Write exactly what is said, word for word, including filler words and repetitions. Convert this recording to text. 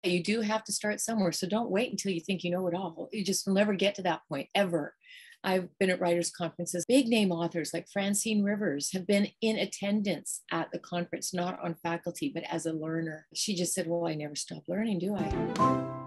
You do have to start somewhere. So don't wait until you think you know it all. You just will never get to that point ever. I've been at writers' conferences. Big name authors like Francine Rivers have been in attendance at the conference, not on faculty, but as a learner. She just said, well, I never stop learning, do I?